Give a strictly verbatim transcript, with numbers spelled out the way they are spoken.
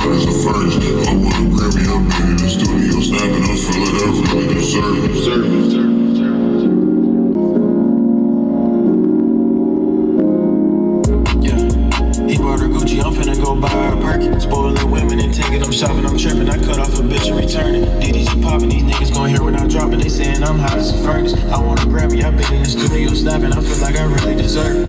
hot as a furnace. I want a Grammy, I've been in the studio snapping, I feel like I really deserve it. Deserve it, deserve it. I'm finna go buy her a Perkin. Spoiling women and taking them shopping. I'm tripping, I cut off a bitch and return it. D D G popping, these niggas gon' hear when I drop it. They saying I'm hot as a furnace. I want a Grammy, I been in the studio snapping. I feel like I really deserve it.